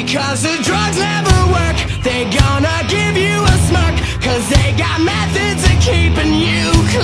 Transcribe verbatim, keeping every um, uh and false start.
Cause the drugs never work. They gonna give you a smirk, cause they got methods of keeping you